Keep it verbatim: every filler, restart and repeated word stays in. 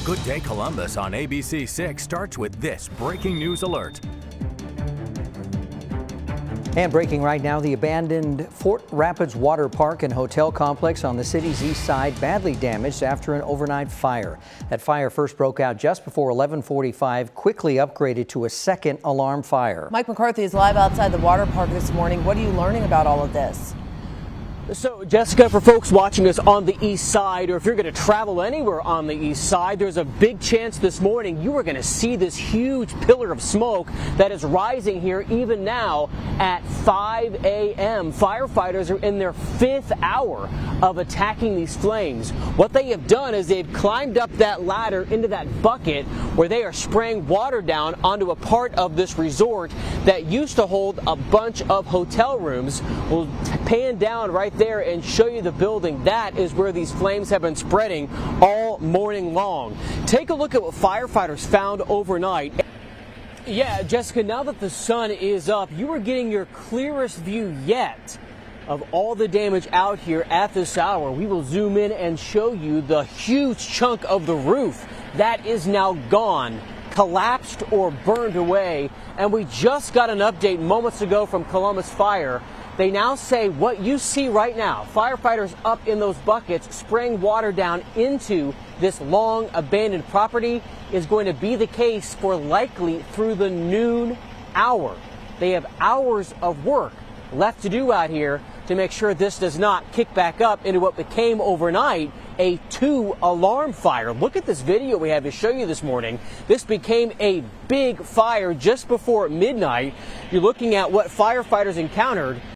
Good Day Columbus on A B C six starts with this breaking news alert. And breaking right now, the abandoned Fort Rapids Water Park and Hotel Complex on the city's east side badly damaged after an overnight fire. That fire first broke out just before eleven forty-five, quickly upgraded to a second alarm fire. Mike McCarthy is live outside the water park this morning. What are you learning about all of this? So, Jessica, for folks watching us on the east side, or if you're going to travel anywhere on the east side, there's a big chance this morning you are going to see this huge pillar of smoke that is rising here even now at five A M Firefighters are in their fifth hour of attacking these flames. What they have done is they've climbed up that ladder into that bucket where they are spraying water down onto a part of this resort that used to hold a bunch of hotel rooms. We'll pan down right there and show you the building. That is where these flames have been spreading all morning long. Take a look at what firefighters found overnight. Yeah, Jessica, now that the sun is up, you are getting your clearest view yet of all the damage out here at this hour. We will zoom in and show you the huge chunk of the roof that is now gone, collapsed or burned away. And we just got an update moments ago from Columbus Fire. They now say what you see right now, firefighters up in those buckets spraying water down into this long abandoned property, is going to be the case for likely through the noon hour. They have hours of work left to do out here to make sure this does not kick back up into what became overnight a two alarm fire. Look at this video we have to show you this morning. This became a big fire just before midnight. You're looking at what firefighters encountered